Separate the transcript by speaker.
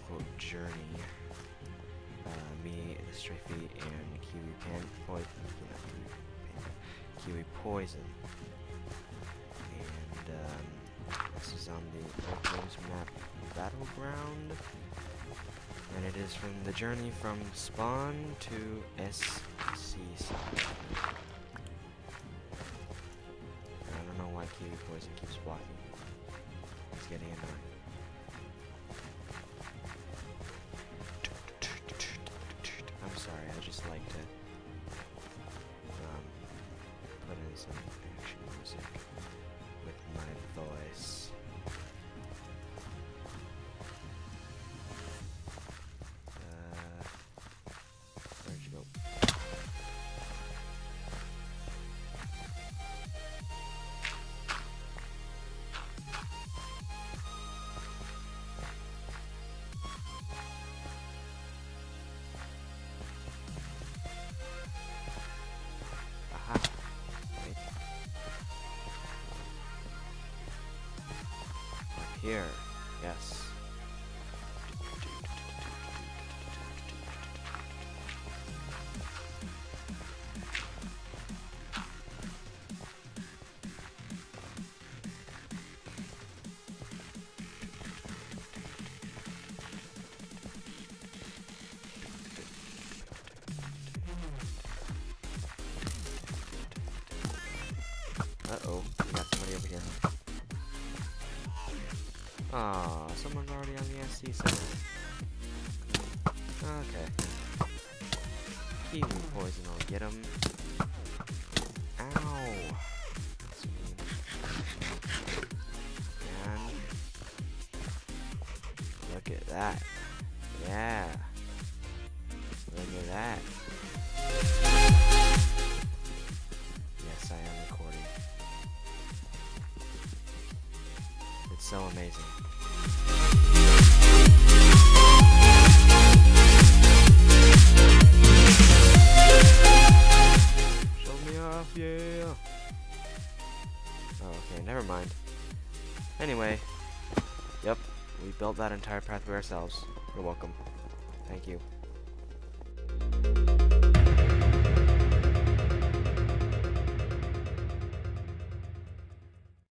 Speaker 1: quote-unquote journey. Me, TehStrafeh, and KiwiPoison. And this is on the Earthgames map Battleground. And it is from the journey from spawn to SC side. I don't know why KiwiPoison keeps blocking. It's getting annoying. I'm sorry, I just like to put in some action music with my voice. Where'd you go? Aha. Wait. Up here. Yes. Uh-oh, we got somebody over here. Aw, someone's already on the SC side. Okay. KiwiPoison, I'll get him. Ow! That's mean. And look at that. Yeah. Look at that. Yes, I am recording. It's so amazing. Show me off, yeah. Oh, okay, never mind. Anyway, yep, we built that entire pathway ourselves. You're welcome. Thank you.